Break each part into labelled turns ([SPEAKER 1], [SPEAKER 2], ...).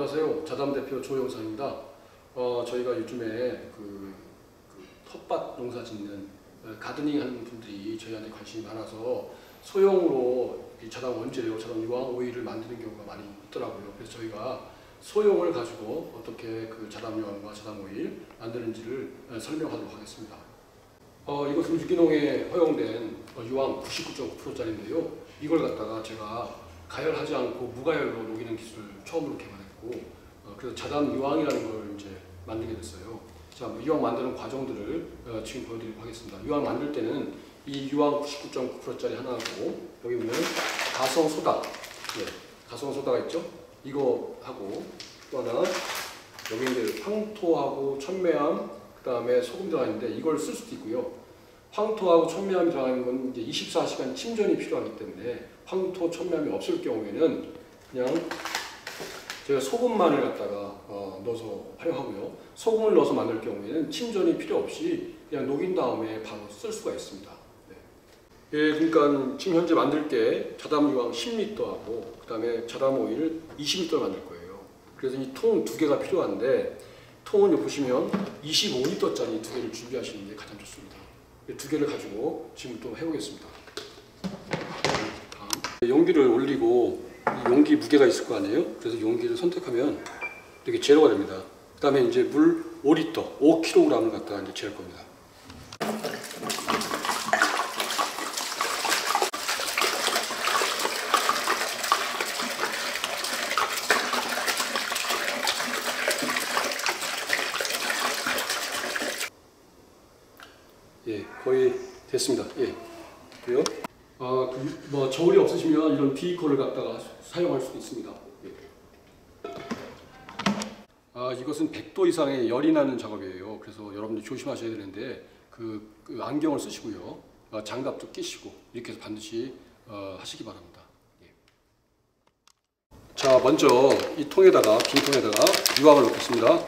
[SPEAKER 1] 안녕하세요. 자담 대표 조영상입니다. 저희가 요즘에 텃밭 농사 짓는 가드닝 하는 분들이 저희한테 관심이 많아서 소형으로 이 자담 원재료, 자담 유황 오일을 만드는 경우가 많이 있더라고요. 그래서 저희가 소형을 가지고 어떻게 그 자담 유황과 자담 오일 만드는지를 설명하도록 하겠습니다. 이것은 유기농에 허용된 유황 99.9%짜리인데요. 이걸 갖다가 제가 가열하지 않고 무가열로 녹이는 기술을 처음으로 개발했고, 그래서 자담 유황이라는 걸 이제 만들게 됐어요. 자, 유황 만드는 과정들을 지금 보여드리도록 하겠습니다. 유황 만들 때는 이 유황 99.9%짜리 하나하고, 여기 보면 가성소다, 가성소다가 있죠? 이거 하고, 또 하나 여기 이제 황토하고 천매암, 그 다음에 소금 들어가 있는데 이걸 쓸 수도 있고요. 황토하고 천매암이 들어가는 건 이제 24시간 침전이 필요하기 때문에 황토, 천매암이 없을 경우에는 그냥 제가 소금만을 갖다가 넣어서 활용하고요. 소금을 넣어서 만들 경우에는 침전이 필요 없이 그냥 녹인 다음에 바로 쓸 수가 있습니다. 네. 예, 그러니까 지금 현재 만들 게 자담 유황 10L하고 그 다음에 자담 오일 20L를 만들 거예요. 그래서 이 통 두 개가 필요한데, 통은 여기 보시면 25L짜리 두 개를 준비하시는 게 가장 좋습니다. 두 개를 가지고 지금부터 해보겠습니다. 용기를 올리고 이 용기 무게가 있을 거 아니에요? 그래서 용기를 선택하면 이렇게 재료가 됩니다. 그 다음에 이제 물 5L, 5kg을 갖다가 이제 재울 겁니다. 예, 거의 됐습니다. 예, 그래요? 저울이 없으시면 이런 비이커를 갖다가 사용할 수도 있습니다. 예. 이것은 100도 이상의 열이 나는 작업이에요. 그래서 여러분들 조심하셔야 되는데 그 안경을 쓰시고요. 장갑도 끼시고 이렇게 해서 반드시 하시기 바랍니다. 예. 자, 먼저 이 통에다가, 빈 통에다가 유황을 넣겠습니다.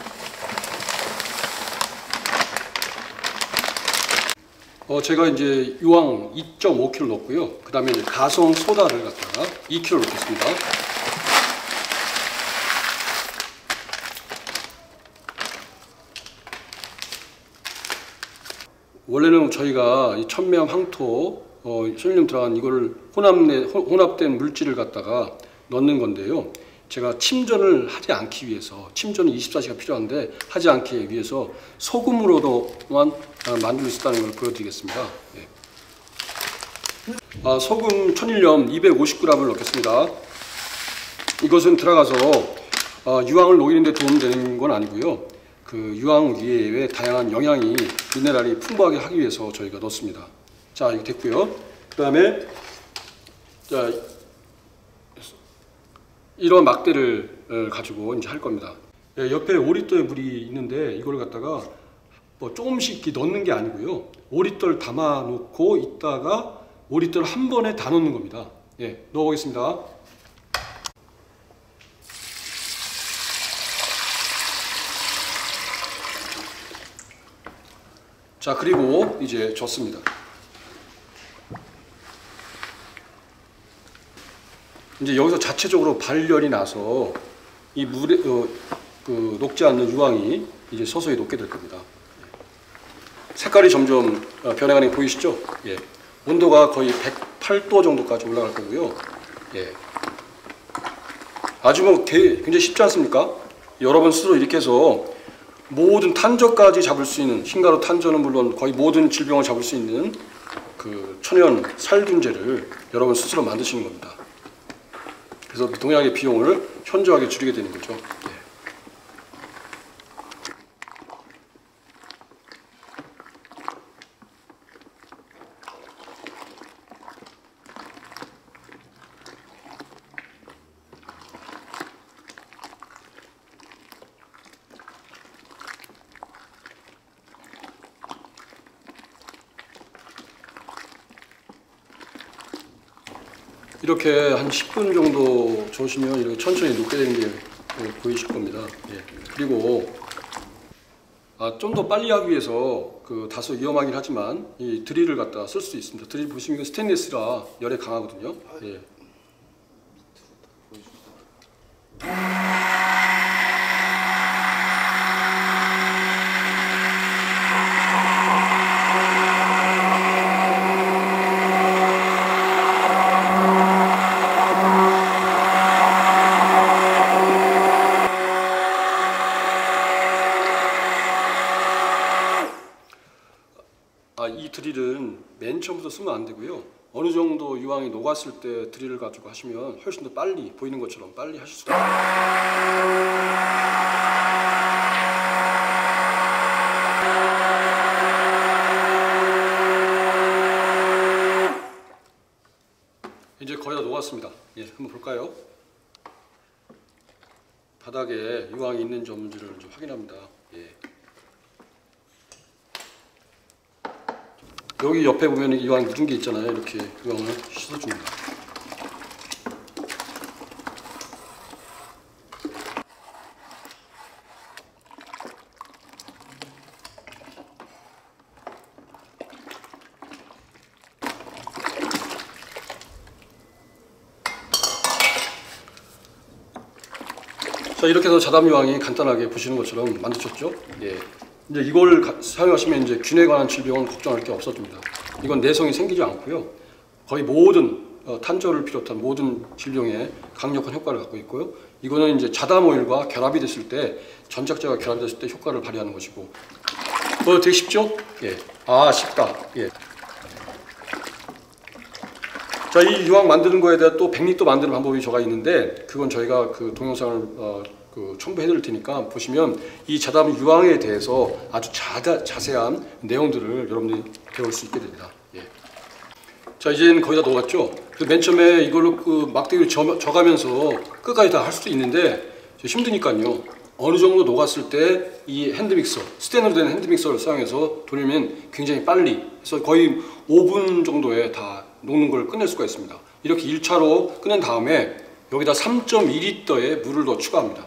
[SPEAKER 1] 제가 이제 유황 2.5kg 넣고요. 그 다음에 가성 소다를 갖다가 2kg 넣겠습니다. 원래는 저희가 이 천매암, 황토, 솔륨 들어간 이거를 혼합된 물질을 갖다가 넣는 건데요. 제가 침전을 하지 않기 위해서, 침전은 24시간 필요한데 하지 않기 위해서 소금으로도만 만들 수 있다는 걸 보여드리겠습니다. 예. 소금 천일염 250g을 넣겠습니다. 이것은 들어가서 유황을 녹이는 데 도움되는 건 아니고요. 그 유황 위에 다양한 영양이, 미네랄이 풍부하게 하기 위해서 저희가 넣습니다. 자, 이거 됐고요. 그 다음에 자, 이런 막대를 가지고 이제 할 겁니다. 예, 옆에 5L의 물이 있는데 이걸 갖다가 조금씩 넣는 게 아니고요. 5L 담아 놓고 있다가 5L 한 번에 다 넣는 겁니다. 예, 넣어보겠습니다. 자, 그리고 이제 젓습니다. 이제 여기서 자체적으로 발열이 나서 이 물에 녹지 않는 유황이 이제 서서히 녹게 될 겁니다. 색깔이 점점 변해가는 게 보이시죠? 예. 온도가 거의 108도 정도까지 올라갈 거고요. 예. 아주 굉장히 쉽지 않습니까? 여러분 스스로 이렇게 해서 모든 탄저까지 잡을 수 있는, 흰가루 탄저는 물론 거의 모든 질병을 잡을 수 있는 그 천연 살균제를 여러분 스스로 만드시는 겁니다. 그래서 농약의 비용을 현저하게 줄이게 되는 거죠. 예. 이렇게 한 10분 정도 저으시면 이렇게 천천히 녹게 되는 게 보이실 겁니다. 예. 그리고 좀 더 빨리 하기 위해서 다소 위험하긴 하지만 이 드릴을 갖다 쓸 수 있습니다. 드릴 보시면 이거 스테인리스라 열에 강하거든요. 예. 맨 처음부터 쓰면 안 되고요. 어느 정도 유황이 녹았을 때 드릴을 가지고 하시면 훨씬 더 빨리 보이는 것처럼 빨리 하실 수가 있습니다. 이제 거의 다 녹았습니다. 예, 한번 볼까요? 바닥에 유황이 있는지 없는지를 좀 확인합니다. 예. 여기 옆에 보면 유황 묻은 게 있잖아요. 이렇게 유황을 씻어줍니다. 자, 이렇게 해서 자담 유황이 간단하게 보시는 것처럼 만드셨죠? 예. 이제 이걸 사용하시면 이제 균에 관한 질병은 걱정할 게 없어집니다. 이건 내성이 생기지 않고요. 거의 모든 탄저를 비롯한 모든 질병에 강력한 효과를 갖고 있고요. 이거는 이제 자담 오일과 결합이 됐을 때, 전작자가 결합이 됐을 때 효과를 발휘하는 것이고, 되게 쉽죠? 예. 아, 쉽다. 예. 자, 이 유황 만드는 거에 대해 또 100리터 만드는 방법이 저가 있는데, 그건 저희가 그 동영상을 첨부해 드릴 테니까 보시면 이 자담 유황에 대해서 아주 자세한 내용들을 여러분들이 배울 수 있게 됩니다. 예. 자, 이제는 거의 다 녹았죠? 맨 처음에 이걸로 그 막대기를 져가면서 끝까지 다 할 수도 있는데 힘드니까요. 어느 정도 녹았을 때 이 핸드믹서, 스텐으로 된 핸드믹서를 사용해서 돌리면 굉장히 빨리, 그래서 거의 5분 정도에 다 녹는 걸 끝낼 수가 있습니다. 이렇게 1차로 끝낸 다음에 여기다 3.2리터의 물을 더 추가합니다.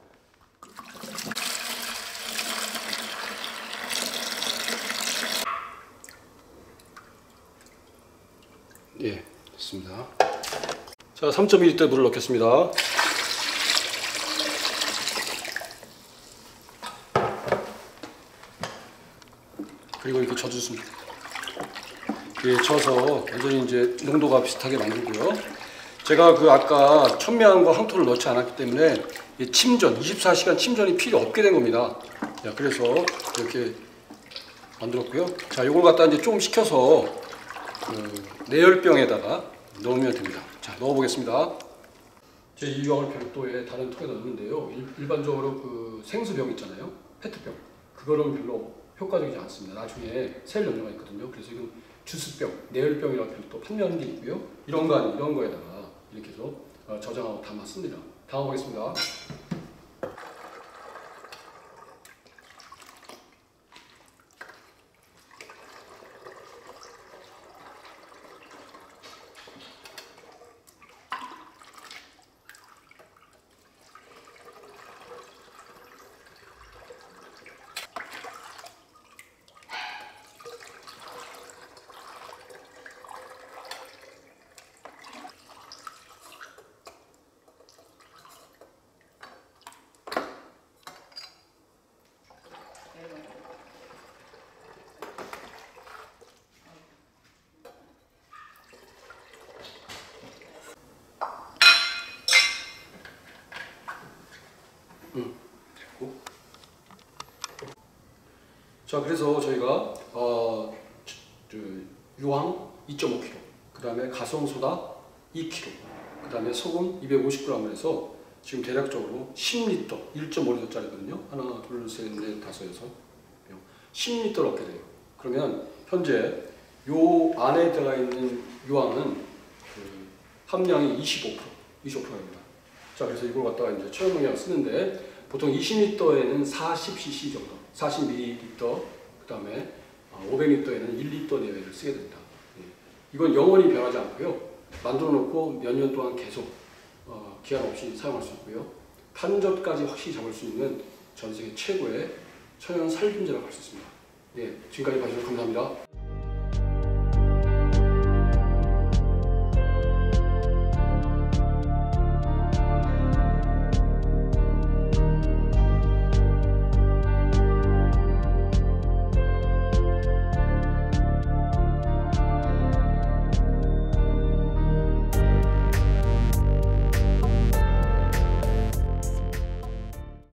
[SPEAKER 1] 예, 됐습니다. 자, 3.2리터 물을 넣겠습니다. 그리고 이렇게 져주습니다. 예, 쳐서 완전히 이제 농도가 비슷하게 만들고요. 제가 그 아까 천매향과 항토를 넣지 않았기 때문에 침전, 24시간 침전이 필요 없게 된 겁니다. 자, 그래서 이렇게 만들었고요. 자, 이걸 갖다 이제 조금 식혀서 내열병에다가 넣으면 됩니다. 자, 넣어보겠습니다. 제 이 유황을 별도의 다른 통에다 넣는데요. 일반적으로 그 생수병 있잖아요. 페트병. 그거는 별로 효과적이지 않습니다. 나중에 셀 염려가 있거든요. 그래서 이건 주스병, 내열병이라고 또 판매하는 게 있고요. 이런 거에다가 이렇게 해서 저장하고 담았습니다. 담아보겠습니다. 자, 그래서 저희가 유황 2.5kg, 그 다음에 가성소다 2kg, 그 다음에 소금 250g을 해서 지금 대략적으로 10리터, 1.5리터짜리거든요. 하나, 둘, 셋, 넷, 다섯, 여섯, 10리터 넣게 돼요. 그러면 현재 요 안에 들어가 있는 유황은 함량이 25%입니다. 자, 그래서 이걸 갖다가 이제 천연농약을 쓰는데 보통 20리터에는 40cc 정도, 40ml, 그 다음에 500리터에는 1리터 내외를 쓰게 됩니다. 이건 영원히 변하지 않고요. 만들어 놓고 몇 년 동안 계속 기한 없이 사용할 수 있고요. 탄저까지 확실히 잡을 수 있는 전 세계 최고의 천연 살균제라고 할 수 있습니다. 예, 지금까지 봐주셔서 감사합니다.